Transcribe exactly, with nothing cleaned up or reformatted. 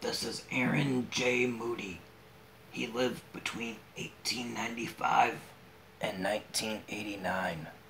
This is Aaron J. Moody. He lived between eighteen ninety-five and nineteen eighty-nine.